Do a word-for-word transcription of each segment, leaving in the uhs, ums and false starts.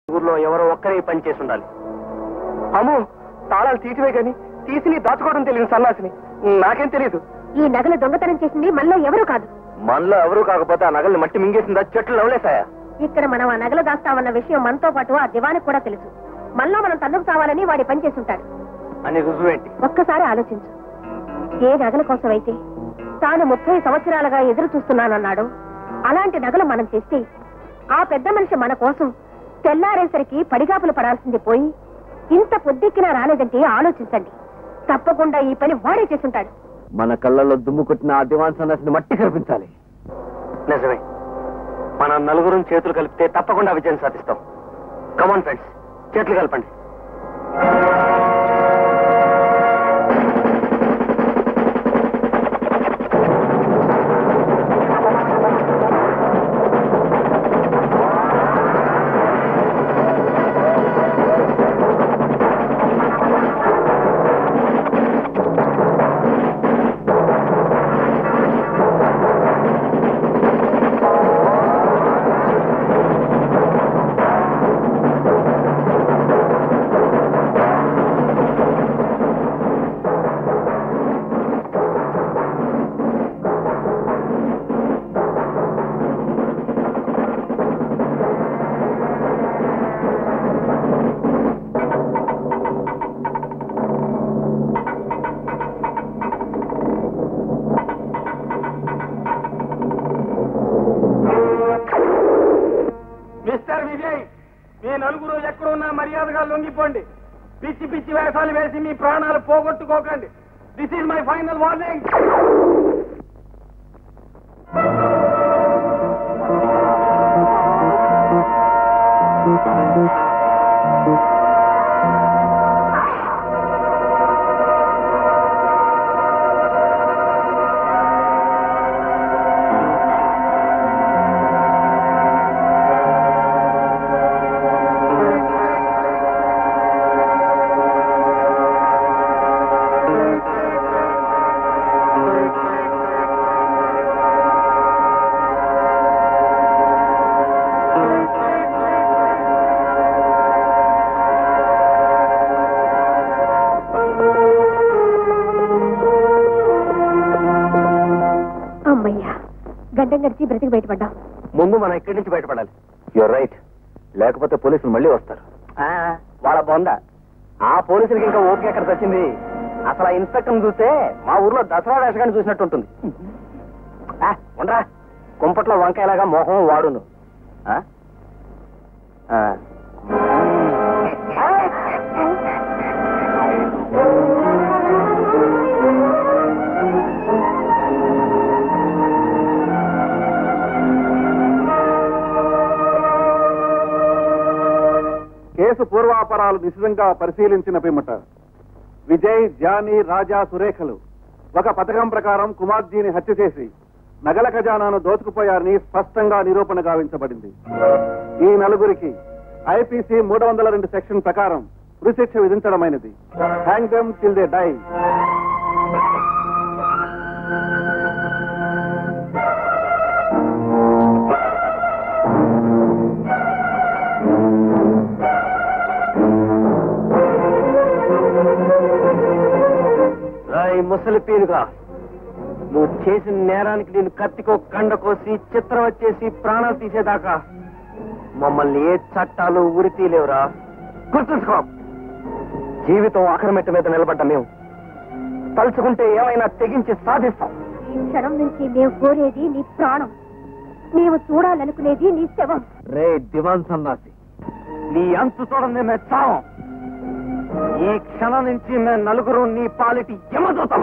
ఊర్లో ఎవరో ఒక్కరే పని చేసి ఉండాలి. అమ్మో, తాళాలు తీసివే కానీ తీసి దాచుకోవడం తెలియదు సన్నాసిని. నాకేం తెలియదు. ఈ నగలు దొంగతనం చేసింది మనలో ఎవరు కాదు. మనలో ఎవరు కాకపోతే ఆ నగల్ని మట్టి మింగేసిందా, చెట్లు నవ్వులేసాయా? ఇక్కడ మనం ఆ నగలు దాస్తామన్న విషయం మనతో పాటు ఆ దివానికి కూడా తెలుసు. మనలో మనం తన్నుకు కావాలని వాడి పని చేసుంటాడు అని రుజువేంటి? ఒక్కసారి ఆలోచించు. ఏ నగల కోసం అయితే తాను ముప్పై సంవత్సరాలుగా ఎదురు చూస్తున్నానన్నాడు, అలాంటి నగలు మనం చేస్తే ఆ పెద్ద మనిషి మన కోసం తెల్లారేసరికి పడిగాపులు పడాల్సింది పోయి ఇంత పొద్దుక్కినా రాలేదంటే ఆలోచించండి. తప్పకుండా ఈ పని వాడే చేసుంటాడు. మన కళ్ళల్లో దుమ్ము కొట్టిన ఆ దివాన్ సన్నాసిని మట్టి కనిపించాలి. నిజమే, మన నలుగురు చేతులు కలిపితే తప్పకుండా విజయం సాధిస్తాం. కమాన్ ఫ్రెండ్స్, చేతులు కలపండి. మిస్టర్ విజయ్, మీ నలుగురు ఎక్కడున్నా మర్యాదగా లొంగిపోండి. పిచ్చి పిచ్చి వేషాలు వేసి మీ ప్రాణాలు పోగొట్టుకోకండి. This is my final warning. గడ్డం గడిచి బ్రతికి బయటపడ్డాం. ముందు మనం ఇక్కడి నుంచి బయటపడాలి. యూర్ రైట్, లేకపోతే పోలీసులు మళ్ళీ వస్తారు. వాళ్ళ బొంద ఆ పోలీసులకి ఇంకా ఓపిక ఎక్కడ వచ్చింది? అసలు ఆ ఇన్స్పెక్టర్ చూస్తే మా ఊర్లో దసరా వేషగాన్ని చూసినట్టు ఉంటుంది. ఉండరా, కుంపట్లో వంకాయలాగా మొహం వాడును. కేసు పూర్వాపరాలు నిశితంగా పరిశీలించిన పిమ్మట విజయ్, జానీ, రాజా, సురేఖలు ఒక పథకం ప్రకారం కుమార్జీని హత్య చేసి నగల ఖజానాను దోచుకుపోయారని స్పష్టంగా నిరూపణ గావించబడింది. ఈ నలుగురికి ఐపీసీ మూడు వందల రెండు సెక్షన్ ప్రకారం ఉరిశిక్ష విధించడమైనది. Hang them till they die. ముసలి పీనుగా, నువ్వు చేసిన నేరానికి నేను కత్తికో కండ కోసి చిత్రం వచ్చేసి ప్రాణాలు తీసేదాకా మమ్మల్ని ఏ చట్టాలు ఉరి తీలేవురా. గుర్తుంచుకో, జీవితం ఆఖరిమెట్ట మీద నిలబడ్డ మేము తలుచుకుంటే ఏమైనా తెగించి సాధిస్తాం. ఈ క్షణం నుంచి మేము కోరేది నీ ప్రాణం, నీవు చూడాలనుకునేది నీ శవం. రే దివాన్ సన్నాసి, నీ అంతు చూడండి మేము చావం. ఈ క్షణం నుంచి మేము నలుగురు నీ పాలిటి యమదూతం.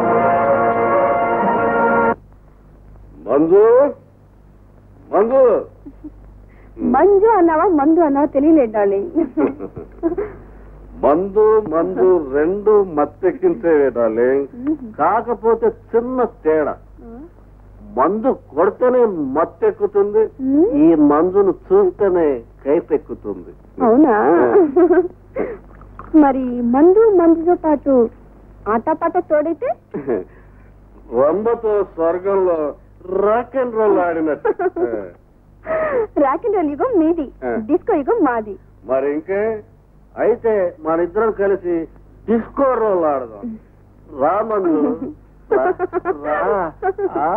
మంజు మంజు మంజు అన్నావా మందు అన్నావా తెలియలేదండి. మందు మందు రెండు మత్తెక్కించేవే డార్లింగ్. కాకపోతే చిన్న తేడా, మందు కొడితేనే మత్తెక్కుతుంది, ఈ మందును చూస్తేనే కైపెక్కుతుంది. అవునా? మరి మందు మందుతో పాటు ఆటపాట తోడైతే వంబతో స్వర్గంలో రాక్ అండ్ రోల్ ఆడినట్టు. రాక్ అండ్ రోల్ యుగం మీది, డిస్కో యుగం మాది. మరి ఇంకే అయితే మనిద్దరం కలిసి డిస్కో రోల్ ఆడదాం. రా మందు రా.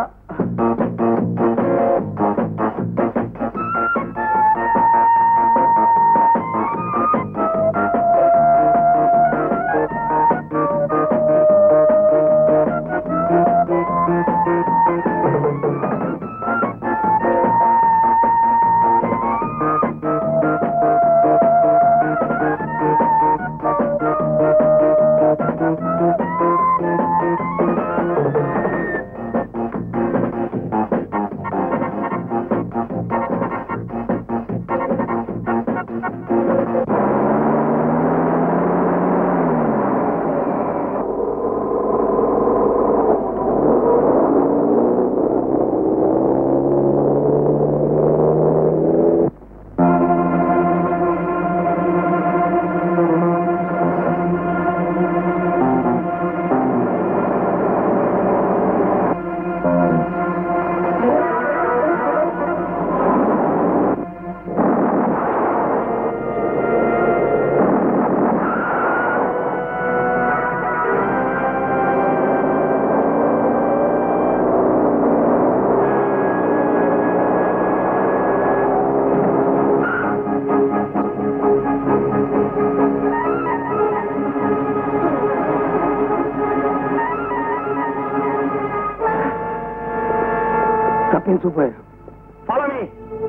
తప్పించుపోయారు. Follow me.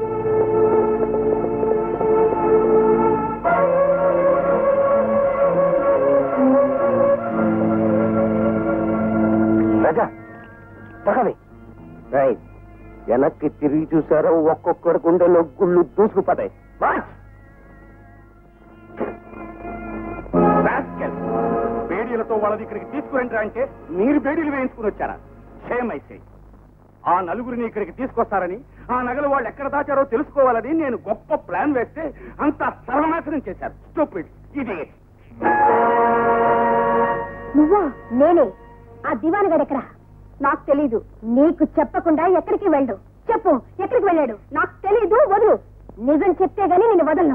రాజా పక్కవి. రైట్, వెనక్కి తిరిగి చూసారో ఒక్కొక్కడి గుండెలో గుళ్ళు దూసుకుపోతాయి. బేడీలతో వాళ్ళది ఇక్కడికి తీసుకురండి అంటే మీరు బేడీలు వేయించుకుని వచ్చారా? షేమ్ ఐసే. ఆ నలుగురిని ఇక్కడికి తీసుకొస్తారని, ఆ నగలు వాళ్ళు ఎక్కడ దాచారో తెలుసుకోవాలని నేను గొప్ప ప్లాన్ వేస్తే అంతా సర్వనాశనం చేశారు. Stupid idiot. నువ్వా? నేనే. ఆ దివానగాడు ఎక్కడ? నాకు తెలీదు. నీకు చెప్పకుండా ఎక్కడికి వెళ్ళు. చెప్పు, ఎక్కడికి వెళ్ళాడు? నాకు తెలీదు. వదులు. నిజం చెప్తే గానీ నిన్ను వదలను.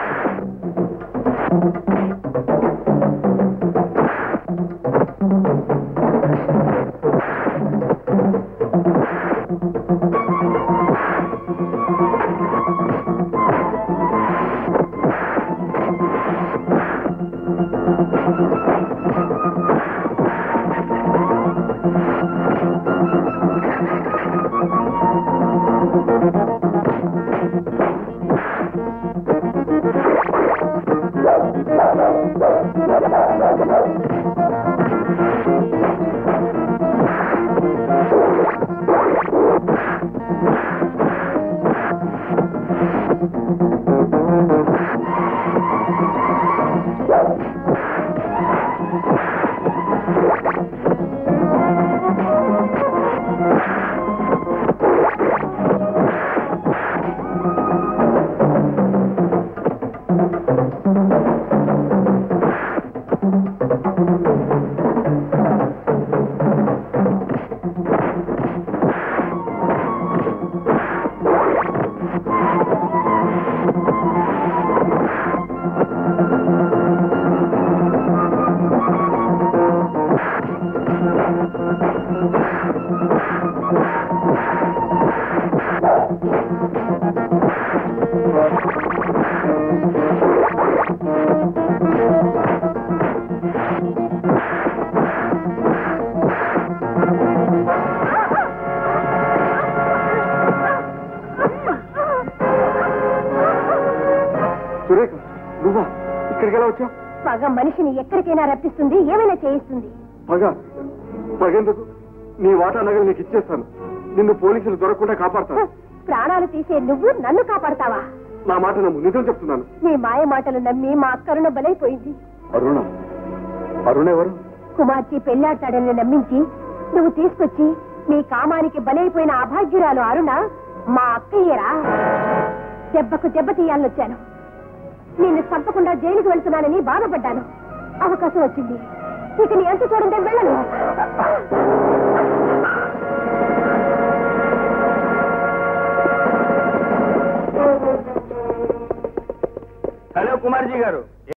సురేఖ, నువ్వా? ఇక్కడికి ఎలా వచ్చావు? పగ మనిషిని ఎక్కడికైనా రప్పిస్తుంది, ఏమైనా చేయిస్తుంది. పగ? పగెందుకు? నీ వాటా నగలు నీకు ఇచ్చేస్తాను. నిన్ను పోలీసులు దొరకకుండా కాపాడతాను. ప్రాణాలు తీసే నువ్వు నన్ను కాపాడతావా? నా మాట నమ్ము, నిజం చెప్తున్నాను. నీ మాయ మాటలు నమ్మి మా అక్కరుణ బలైపోయింది. అరుణ? అరుణ ఎవరు? కుమార్తె పెళ్లాడతాడని నమ్మించి నువ్వు తీసుకొచ్చి నీ కామానికి బలైపోయిన అభాగ్యురాలు అరుణ మా అక్కయ్యరా. దెబ్బకు దెబ్బ తీయాలనొచ్చాను. నిన్ను చంపకుండా జైలుకు వెళ్తున్నానని బాధపడ్డాను. అవకాశం వచ్చింది. ఇక నీ అంత చూడండి, వెళ్ళను. హలో కుమార్జీ గారు.